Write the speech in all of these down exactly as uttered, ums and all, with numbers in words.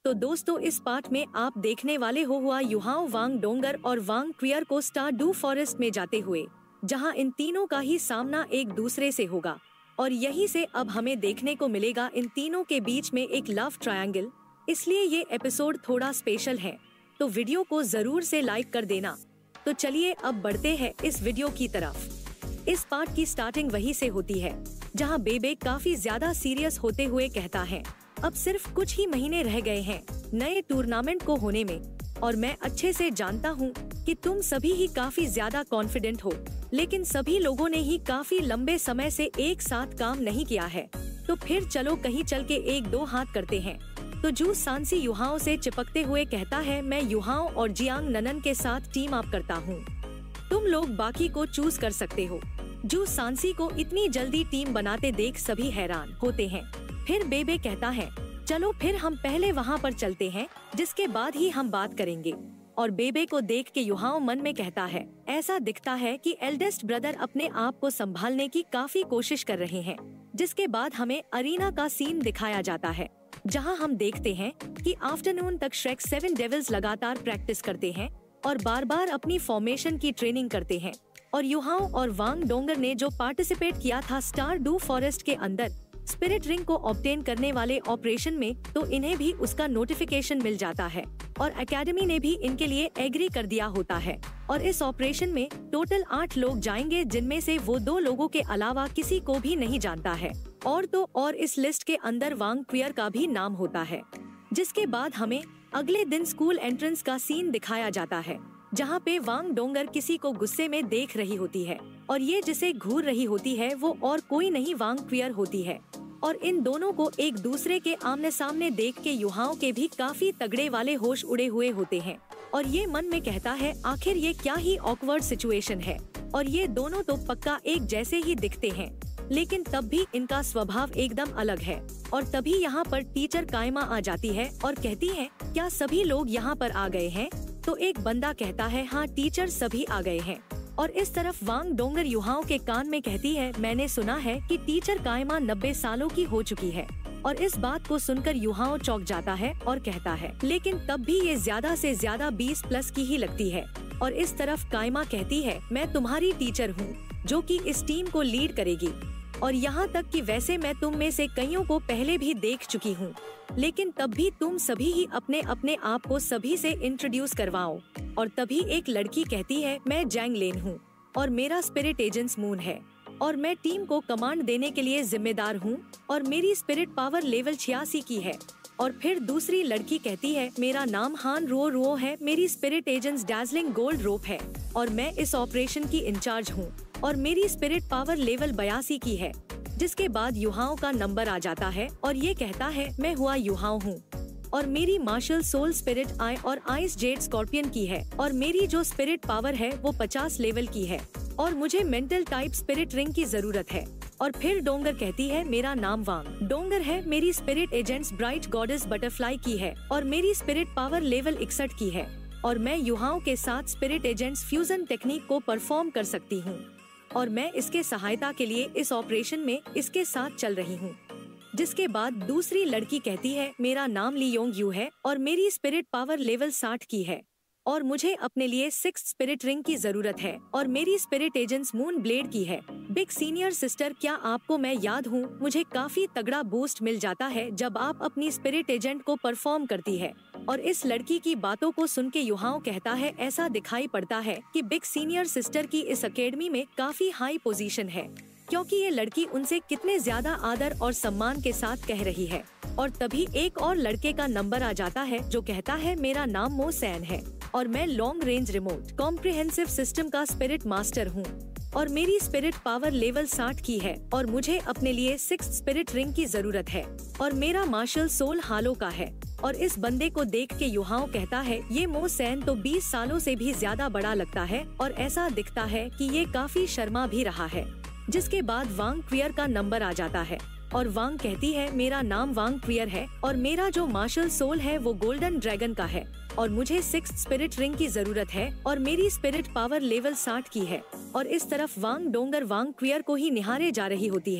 तो दोस्तों इस पार्ट में आप देखने वाले हो हुआ युहाओ, वांग डोंगर और वांग क्वियर को स्टारडू फॉरेस्ट में जाते हुए, जहां इन तीनों का ही सामना एक दूसरे से होगा और यहीं से अब हमें देखने को मिलेगा इन तीनों के बीच में एक लव ट्रायंगल। इसलिए ये एपिसोड थोड़ा स्पेशल है, तो वीडियो को जरूर से लाइक कर देना। तो चलिए अब बढ़ते हैं इस वीडियो की तरफ। इस पार्ट की स्टार्टिंग वहीं से होती है जहां बेबे काफी ज्यादा सीरियस होते हुए कहता है, अब सिर्फ कुछ ही महीने रह गए हैं नए टूर्नामेंट को होने में और मैं अच्छे से जानता हूँ कि तुम सभी ही काफी ज्यादा कॉन्फिडेंट हो, लेकिन सभी लोगों ने ही काफी लंबे समय से एक साथ काम नहीं किया है, तो फिर चलो कहीं चल के एक दो हाथ करते हैं। तो जू सांसी युहाओ से चिपकते हुए कहता है, मैं युहाओ और जियांग ननन के साथ टीम अप करता हूँ, तुम लोग बाकी को चूज कर सकते हो। जू सांसी को इतनी जल्दी टीम बनाते देख सभी हैरान होते हैं। फिर बेबे कहता है, चलो फिर हम पहले वहाँ पर चलते हैं, जिसके बाद ही हम बात करेंगे। और बेबे को देख के युहाओ मन में कहता है, ऐसा दिखता है कि एल्डेस्ट ब्रदर अपने आप को संभालने की काफी कोशिश कर रहे हैं। जिसके बाद हमें अरीना का सीन दिखाया जाता है, जहां हम देखते हैं कि आफ्टरनून तक श्रेक सेवन डेविल्स लगातार प्रैक्टिस करते हैं और बार बार अपनी फॉर्मेशन की ट्रेनिंग करते हैं। और युहाओ और वांग डोंगर ने जो पार्टिसिपेट किया था स्टारडू फॉरेस्ट के अंदर स्पिरिट रिंग को ऑब्टेन करने वाले ऑपरेशन में, तो इन्हें भी उसका नोटिफिकेशन मिल जाता है और एकेडमी ने भी इनके लिए एग्री कर दिया होता है। और इस ऑपरेशन में टोटल आठ लोग जाएंगे, जिनमें से वो दो लोगों के अलावा किसी को भी नहीं जानता है। और तो और इस लिस्ट के अंदर वांग क्वियर का भी नाम होता है। जिसके बाद हमें अगले दिन स्कूल एंट्रेंस का सीन दिखाया जाता है, जहाँ पे वांग डोंगर किसी को गुस्से में देख रही होती है और ये जिसे घूर रही होती है वो और कोई नहीं वांग क्वियर होती है। और इन दोनों को एक दूसरे के आमने सामने देख के युहाओ के भी काफी तगड़े वाले होश उड़े हुए होते हैं और ये मन में कहता है, आखिर ये क्या ही ऑकवर्ड सिचुएशन है। और ये दोनों तो पक्का एक जैसे ही दिखते हैं, लेकिन तब भी इनका स्वभाव एकदम अलग है। और तभी यहाँ पर टीचर कायमा आ जाती है और कहती है, क्या सभी लोग यहाँ पर आ गए हैं? तो एक बंदा कहता है, हाँ टीचर सभी आ गए हैं। और इस तरफ वांग डोंगर युहाओ के कान में कहती है, मैंने सुना है कि टीचर कायमा नब्बे सालों की हो चुकी है। और इस बात को सुनकर युहाओ चौंक जाता है और कहता है, लेकिन तब भी ये ज्यादा से ज्यादा बीस प्लस की ही लगती है। और इस तरफ कायमा कहती है, मैं तुम्हारी टीचर हूँ जो कि इस टीम को लीड करेगी। और यहाँ तक कि वैसे मैं तुम में से कईयों को पहले भी देख चुकी हूँ, लेकिन तब भी तुम सभी ही अपने अपने आप को सभी से इंट्रोड्यूस करवाओ। और तभी एक लड़की कहती है, मैं जैंग लेन हूँ और मेरा स्पिरिट एजेंट्स मून है और मैं टीम को कमांड देने के लिए जिम्मेदार हूँ और मेरी स्पिरिट पावर लेवल छियासी की है। और फिर दूसरी लड़की कहती है, मेरा नाम हान रो रो है, मेरी spirit agents dazzling gold rope है और मैं इस ऑपरेशन की इंचार्ज हूँ और मेरी स्पिरिट पावर लेवल बयासी की है। जिसके बाद युहाओ का नंबर आ जाता है और ये कहता है, मैं हुआ युहाओ हूँ और मेरी मार्शल सोल स्पिरिट आई और आइस जेड स्कॉर्पियन की है और मेरी जो स्पिरिट पावर है वो पचास लेवल की है और मुझे मेंटल टाइप स्पिरिट रिंग की जरूरत है। और फिर डोंगर कहती है, मेरा नाम वांग डोंगर है, मेरी spirit agents bright goddess butterfly की है और मेरी स्पिरिट पावर लेवल इकसठ की है और मैं युहाओ के साथ स्पिरिट एजेंट्स फ्यूजन टेक्निक को परफॉर्म कर सकती हूँ और मैं इसके सहायता के लिए इस ऑपरेशन में इसके साथ चल रही हूँ। जिसके बाद दूसरी लड़की कहती है, मेरा नाम ली योंग यू है और मेरी स्पिरिट पावर लेवल साठ की है और मुझे अपने लिए सिक्स स्पिरिट रिंग की जरूरत है और मेरी स्पिरिट एजेंट्स मून ब्लेड की है। बिग सीनियर सिस्टर, क्या आपको मैं याद हूँ? मुझे काफी तगड़ा बूस्ट मिल जाता है जब आप अपनी स्पिरिट एजेंट को परफॉर्म करती है। और इस लड़की की बातों को सुन के युहाओ कहता है, ऐसा दिखाई पड़ता है कि बिग सीनियर सिस्टर की इस एकेडमी में काफी हाई पोजीशन है, क्योंकि ये लड़की उनसे कितने ज्यादा आदर और सम्मान के साथ कह रही है। और तभी एक और लड़के का नंबर आ जाता है जो कहता है, मेरा नाम मो सैन है और मैं long range remote comprehensive system का स्पिरिट मास्टर हूँ और मेरी स्पिरिट पावर लेवल साठ की है और मुझे अपने लिए सिक्स स्पिरिट रिंग की जरूरत है और मेरा मार्शल सोल हालो का है। और इस बंदे को देख के युहाओ कहता है, ये मो सैन तो बीस सालों से भी ज्यादा बड़ा लगता है और ऐसा दिखता है कि ये काफी शर्मा भी रहा है। जिसके बाद वांग क्वियर का नंबर आ जाता है और वांग कहती है, मेरा नाम वांग क्वियर है और मेरा जो मार्शल सोल है वो गोल्डन ड्रैगन का है और मुझे सिक्स स्पिरिट रिंग की जरूरत है और मेरी स्पिरिट पावर लेवल साठ की है। और इस तरफ वांग डोंगर वांग क्वियर को ही निहारे जा रही होती है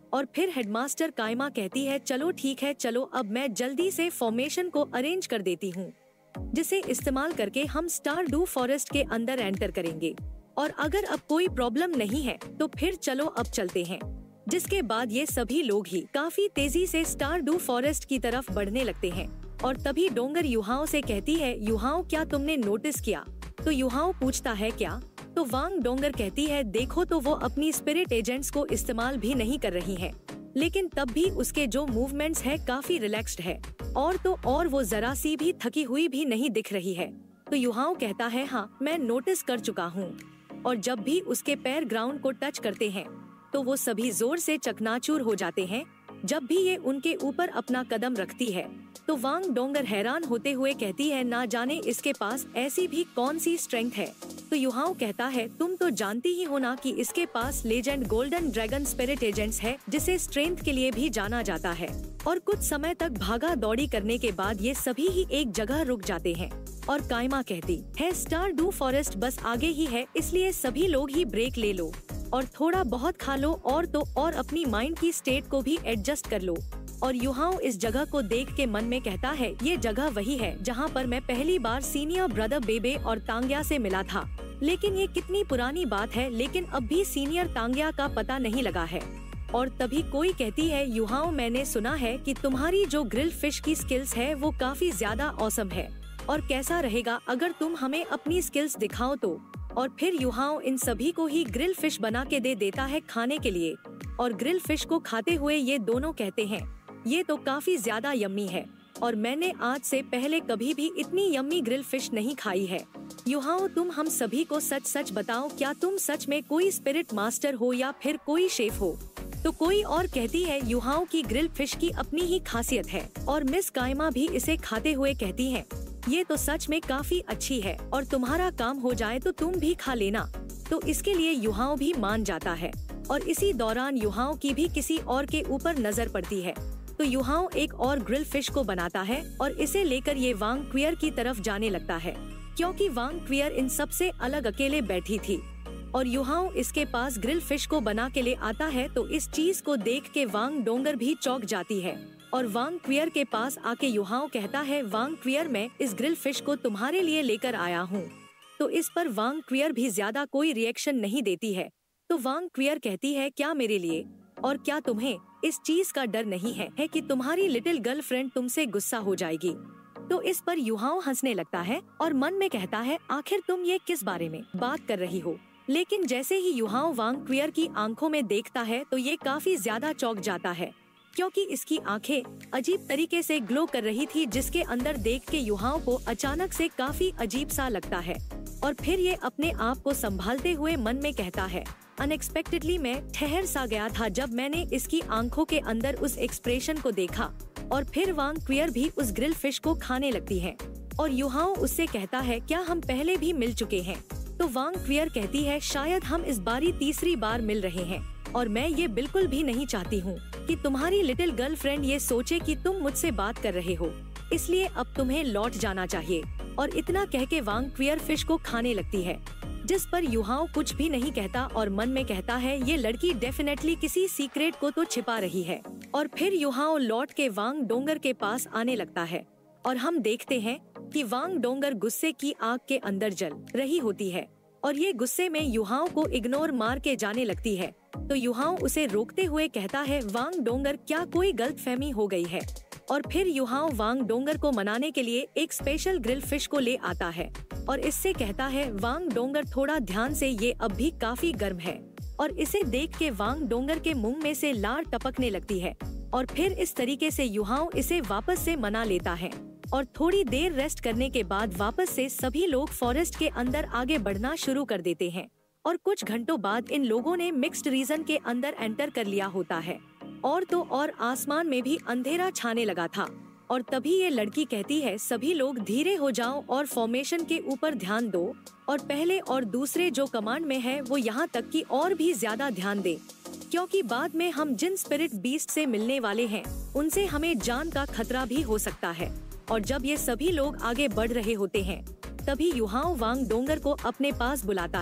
और फिर हेडमास्टर काइमा कहती है चलो ठीक है, चलो अब मैं जल्दी से फॉर्मेशन को अरेंज कर देती हूँ, जिसे इस्तेमाल करके हम स्टारडू फॉरेस्ट के अंदर एंटर करेंगे। और अगर अब कोई प्रॉब्लम नहीं है तो फिर चलो अब चलते हैं। जिसके बाद ये सभी लोग ही काफी तेजी से स्टारडू फॉरेस्ट की तरफ बढ़ने लगते हैं। और तभी डोंगर युहाओ से कहती है, युहाओ क्या तुमने नोटिस किया? तो युहाओ पूछता है क्या? तो वांग डोंगर कहती है देखो तो वो अपनी स्पिरिट एजेंट्स को इस्तेमाल भी नहीं कर रही है, लेकिन तब भी उसके जो मूवमेंट्स है काफी रिलैक्स्ड है, और तो और वो जरा सी भी थकी हुई भी नहीं दिख रही है। तो युहाओ कहता है हाँ मैं नोटिस कर चुका हूँ। और जब भी उसके पैर ग्राउंड को टच करते हैं तो वो सभी जोर से चकनाचूर हो जाते हैं। जब भी ये उनके ऊपर अपना कदम रखती है तो वांग डोंगर हैरान होते हुए कहती है ना जाने इसके पास ऐसी भी कौन सी स्ट्रेंथ है। तो युहाओ कहता है तुम तो जानती ही हो ना कि इसके पास legend golden dragon spirit agents है, जिसे स्ट्रेंथ के लिए भी जाना जाता है। और कुछ समय तक भागा दौड़ी करने के बाद ये सभी ही एक जगह रुक जाते हैं। और काइमा कहती है स्टारडू फॉरेस्ट बस आगे ही है, इसलिए सभी लोग ही ब्रेक ले लो और थोड़ा बहुत खा लो, और तो और अपनी माइंड की स्टेट को भी एडजस्ट कर लो। और युहाओ इस जगह को देख के मन में कहता है ये जगह वही है जहाँ पर मैं पहली बार सीनियर ब्रदर बेबे और तांग्या से मिला था। लेकिन ये कितनी पुरानी बात है, लेकिन अब भी सीनियर तांग्या का पता नहीं लगा है। और तभी कोई कहती है युहाओ मैंने सुना है कि तुम्हारी जो ग्रिल फिश की स्किल्स है वो काफी ज्यादा ऑसम है, और कैसा रहेगा अगर तुम हमें अपनी स्किल्स दिखाओ तो। और फिर युहाओ इन सभी को ही ग्रिल फिश बना के दे देता है खाने के लिए। और ग्रिल फिश को खाते हुए ये दोनों कहते हैं ये तो काफी ज्यादा यम्मी है, और मैंने आज से पहले कभी भी इतनी यम्मी ग्रिल फिश नहीं खाई है। युहाओ तुम हम सभी को सच सच बताओ, क्या तुम सच में कोई स्पिरिट मास्टर हो या फिर कोई शेफ हो? तो कोई और कहती है युहाओ की ग्रिल फिश की अपनी ही खासियत है, और मिस काइमा भी इसे खाते हुए कहती है ये तो सच में काफी अच्छी है, और तुम्हारा काम हो जाए तो तुम भी खा लेना। तो इसके लिए युहाओ भी मान जाता है। और इसी दौरान युहाओ की भी किसी और के ऊपर नजर पड़ती है। तो युहाओ एक और ग्रिल फिश को बनाता है और इसे लेकर ये वांग क्वियर की तरफ जाने लगता है, क्योंकि वांग क्वियर इन सब से अलग अकेले बैठी थी। और युहाओ इसके पास ग्रिल फिश को बना के ले आता है, तो इस चीज को देख के वांग डोंगर भी चौंक जाती है। और वांग क्वियर के पास आके युहाओ कहता है वांग क्वियर मैं इस ग्रिल फिश को तुम्हारे लिए लेकर आया हूँ। तो इस पर वांग क्वियर भी ज्यादा कोई रिएक्शन नहीं देती है। तो वांग क्वियर कहती है क्या मेरे लिए? और क्या तुम्हें इस चीज का डर नहीं है, है कि तुम्हारी लिटिल गर्लफ्रेंड तुमसे गुस्सा हो जाएगी? तो इस पर युहाओ हंसने लगता है और मन में कहता है आखिर तुम ये किस बारे में बात कर रही हो? लेकिन जैसे ही युहाओ वांग क्वियर की आंखों में देखता है तो ये काफी ज्यादा चौंक जाता है, क्योंकि इसकी आंखें अजीब तरीके से ग्लो कर रही थी, जिसके अंदर देख के युहाओ को अचानक से काफी अजीब सा लगता है। और फिर ये अपने आप को संभालते हुए मन में कहता है अनएक्सपेक्टेडली मैं ठहर सा गया था जब मैंने इसकी आंखों के अंदर उस एक्सप्रेशन को देखा। और फिर वांग क्वियर भी उस ग्रिल फिश को खाने लगती है। और युहाओ उससे कहता है क्या हम पहले भी मिल चुके हैं? तो वांग क्वियर कहती है शायद हम इस बारी तीसरी बार मिल रहे हैं, और मैं ये बिल्कुल भी नहीं चाहती हूँ कि तुम्हारी लिटिल गर्लफ्रेंड ये सोचे कि तुम मुझसे बात कर रहे हो, इसलिए अब तुम्हें लौट जाना चाहिए। और इतना कह के वांग क्वियर फिश को खाने लगती है, जिस पर युहाओ कुछ भी नहीं कहता और मन में कहता है ये लड़की डेफिनेटली किसी सीक्रेट को तो छिपा रही है। और फिर युहाओ लौट के वांग डोंगर के पास आने लगता है, और हम देखते हैं कि वांग डोंगर गुस्से की आग के अंदर जल रही होती है, और ये गुस्से में युहाओ को इग्नोर मार के जाने लगती है। तो युहाओ उसे रोकते हुए कहता है वांग डोंगर क्या कोई गलतफहमी हो गई है? और फिर युहाओ वांग डोंगर को मनाने के लिए एक स्पेशल ग्रिल फिश को ले आता है, और इससे कहता है वांग डोंगर थोड़ा ध्यान से, ये अब भी काफी गर्म है। और इसे देख के वांग डोंगर के मुंह में से लार टपकने लगती है। और फिर इस तरीके से युहाओ इसे वापस से मना लेता है। और थोड़ी देर रेस्ट करने के बाद वापस से सभी लोग फॉरेस्ट के अंदर आगे बढ़ना शुरू कर देते हैं। और कुछ घंटों बाद इन लोगों ने मिक्स्ड रीजन के अंदर एंटर कर लिया होता है, और तो और आसमान में भी अंधेरा छाने लगा था। और तभी ये लड़की कहती है सभी लोग धीरे हो जाओ और फॉर्मेशन के ऊपर ध्यान दो, और पहले और दूसरे जो कमांड में है वो यहाँ तक कि और भी ज्यादा ध्यान दे, क्योंकि बाद में हम जिन स्पिरिट बीस्ट से मिलने वाले हैं उनसे हमें जान का खतरा भी हो सकता है। और जब ये सभी लोग आगे बढ़ रहे होते हैं तभी युहाओ वांग डोंगर को अपने पास बुलाता है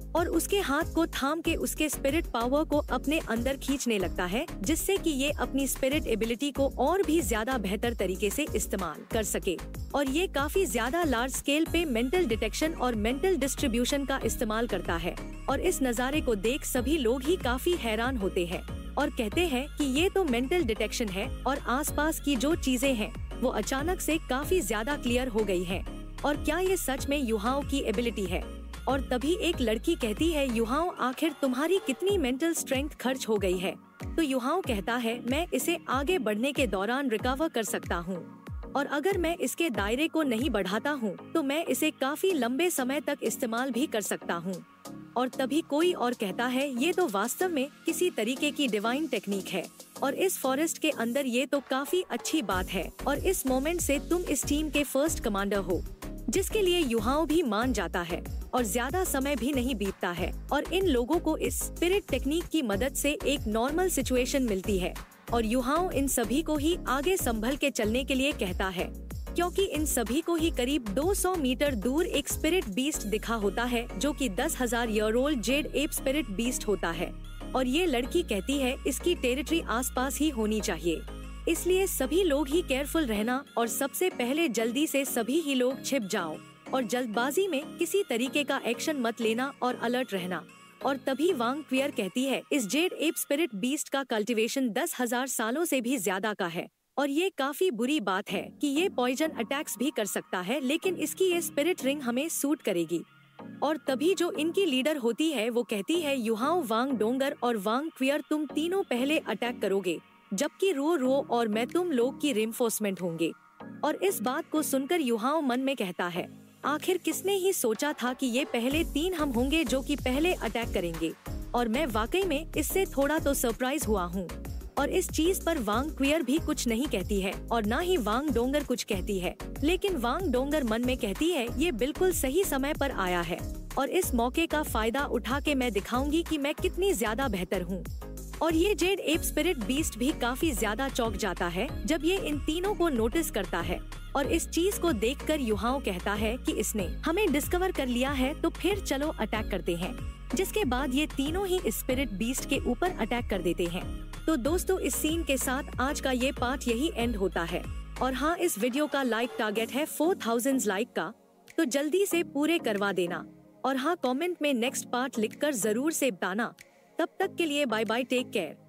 और उसके हाथ को थाम के उसके स्पिरिट पावर को अपने अंदर खींचने लगता है, जिससे कि ये अपनी स्पिरिट एबिलिटी को और भी ज्यादा बेहतर तरीके से इस्तेमाल कर सके। और ये काफी ज्यादा लार्ज स्केल पे मेंटल डिटेक्शन और मेंटल डिस्ट्रीब्यूशन का इस्तेमाल करता है। और इस नज़ारे को देख सभी लोग ही काफी हैरान होते हैं और कहते हैं कि ये तो मेंटल डिटेक्शन है और आसपास की जो चीजें हैं वो अचानक से काफी ज्यादा क्लियर हो गई हैं। और क्या ये सच में युहाओ की एबिलिटी है? और तभी एक लड़की कहती है, युहाओ आखिर तुम्हारी कितनी मेंटल स्ट्रेंथ खर्च हो गई है? तो युहाओ कहता है, मैं इसे आगे बढ़ने के दौरान रिकवर कर सकता हूँ और अगर मैं इसके दायरे को नहीं बढ़ाता हूँ तो मैं इसे काफी लंबे समय तक इस्तेमाल भी कर सकता हूँ। और तभी कोई और कहता है, ये तो वास्तव में किसी तरीके की डिवाइन टेक्निक है और इस फॉरेस्ट के अंदर ये तो काफी अच्छी बात है और इस मोमेंट से तुम इस टीम के फर्स्ट कमांडर हो। जिसके लिए युहाओ भी मान जाता है और ज्यादा समय भी नहीं बीतता है और इन लोगों को इस स्पिरिट टेक्निक की मदद से एक नॉर्मल सिचुएशन मिलती है और युहाओ इन सभी को ही आगे संभल के चलने के लिए कहता है, क्योंकि इन सभी को ही करीब दो सौ मीटर दूर एक स्पिरिट बीस्ट दिखा होता है जो कि दस हजार year old jade ape spirit beast होता है। और ये लड़की कहती है इसकी टेरिटरी आसपास ही होनी चाहिए, इसलिए सभी लोग ही केयरफुल रहना और सबसे पहले जल्दी से सभी ही लोग छिप जाओ और जल्दबाजी में किसी तरीके का एक्शन मत लेना और अलर्ट रहना। और तभी वांग क्वियर कहती है, इस जेड एप स्पिरिट बीस्ट का कल्टीवेशन दस हजार सालों से भी ज्यादा का है और ये काफी बुरी बात है कि ये पॉइजन अटैक्स भी कर सकता है, लेकिन इसकी ये स्पिरिट रिंग हमें सूट करेगी। और तभी जो इनकी लीडर होती है वो कहती है, युहाओ, वांग डोंगर और वांग क्वियर तुम तीनों पहले अटैक करोगे, जबकि रो रो और मैं तुम लोग की रिइंफोर्समेंट होंगे। और इस बात को सुनकर युहाओ मन में कहता है, आखिर किसने ही सोचा था कि ये पहले तीन हम होंगे जो कि पहले अटैक करेंगे। और मैं वाकई में इससे थोड़ा तो सरप्राइज हुआ हूँ। और इस चीज पर वांग क्वियर भी कुछ नहीं कहती है और ना ही वांग डोंगर कुछ कहती है, लेकिन वांग डोंगर मन में कहती है, ये बिल्कुल सही समय पर आया है और इस मौके का फायदा उठा के मैं दिखाऊंगी कि मैं कितनी ज्यादा बेहतर हूँ। और ये जेड एप स्पिरिट बीस्ट भी काफी ज्यादा चौंक जाता है जब ये इन तीनों को नोटिस करता है और इस चीज को देखकर युहाओ कहता है कि इसने हमें डिस्कवर कर लिया है, तो फिर चलो अटैक करते हैं। जिसके बाद ये तीनों ही स्पिरिट बीस्ट के ऊपर अटैक कर देते हैं। तो दोस्तों, इस सीन के साथ आज का ये पार्ट यही एंड होता है। और हाँ, इस वीडियो का लाइक टारगेट है फोर थाउजेंड लाइक का, तो जल्दी से पूरे करवा देना। और हाँ, कमेंट में नेक्स्ट पार्ट लिखकर जरूर से बताना। तब तक के लिए बाय बाय, टेक केयर।